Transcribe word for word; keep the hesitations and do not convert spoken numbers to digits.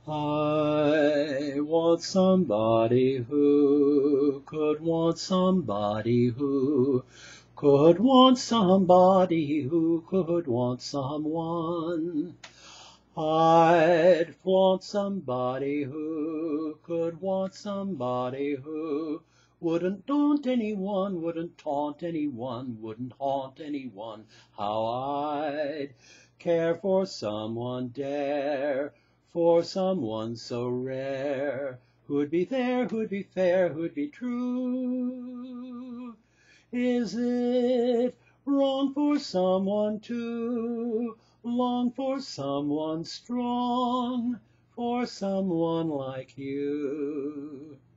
I want somebody who could want somebody who could want somebody who could want someone. I'd want somebody who could want somebody who wouldn't daunt anyone, wouldn't taunt anyone, wouldn't haunt anyone. How I'd care for someone, dare for someone so rare, who'd be there, who'd be fair, who'd be true. Is it wrong for someone to long for someone strong, for someone like you?